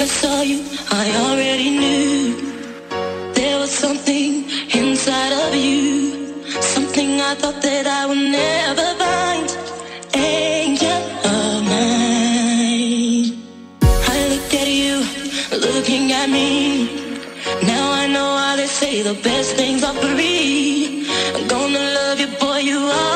first saw you, I already knew there was something inside of you, something I thought that I would never find. Angel of mine, I looked at you, looking at me. Now I know why they say the best things are free. I'm gonna love you, boy, you are.